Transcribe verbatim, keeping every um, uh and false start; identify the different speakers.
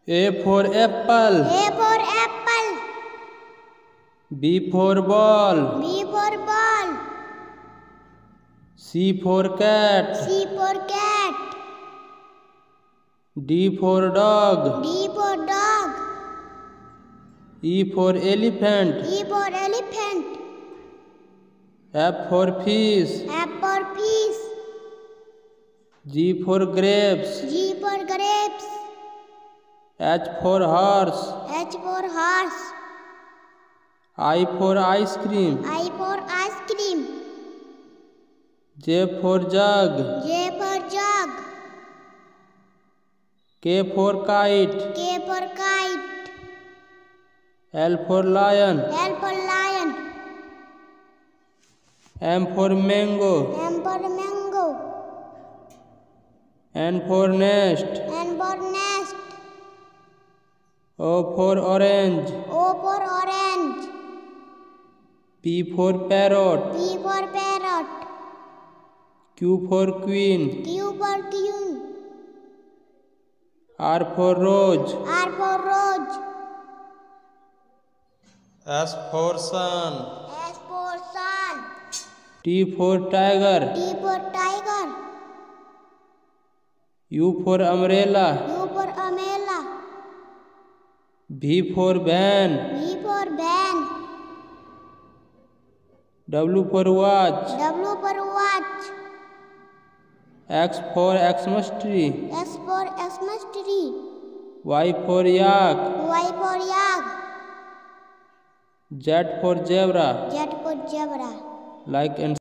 Speaker 1: A for apple.
Speaker 2: A for apple.
Speaker 1: B for ball.
Speaker 2: B for ball.
Speaker 1: C for cat.
Speaker 2: C for cat.
Speaker 1: D for dog.
Speaker 2: D for dog.
Speaker 1: E for elephant.
Speaker 2: E for elephant.
Speaker 1: F for fish.
Speaker 2: F for fish.
Speaker 1: G for grapes.
Speaker 2: G for grapes.
Speaker 1: H for horse.
Speaker 2: H for horse.
Speaker 1: I for ice cream.
Speaker 2: I for ice cream.
Speaker 1: J for jug.
Speaker 2: J for jug.
Speaker 1: K for kite.
Speaker 2: K for kite.
Speaker 1: L for lion.
Speaker 2: L for lion.
Speaker 1: M for mango.
Speaker 2: M for mango.
Speaker 1: N for nest.
Speaker 2: N for nest.
Speaker 1: O for orange.
Speaker 2: O for orange.
Speaker 1: P for parrot.
Speaker 2: P for parrot.
Speaker 1: Q for queen.
Speaker 2: Q for queen.
Speaker 1: R for rose.
Speaker 2: R for rose.
Speaker 1: S for sun.
Speaker 2: S for sun.
Speaker 1: T for tiger.
Speaker 2: T for tiger.
Speaker 1: U for umbrella.
Speaker 2: U for umbrella.
Speaker 1: V for van.
Speaker 2: V for van.
Speaker 1: W for watch.
Speaker 2: W for watch.
Speaker 1: X for Xmas tree.
Speaker 2: S for Xmas tree.
Speaker 1: Y for yak.
Speaker 2: Y for yak.
Speaker 1: Z for zebra.
Speaker 2: Z for zebra.
Speaker 1: Like and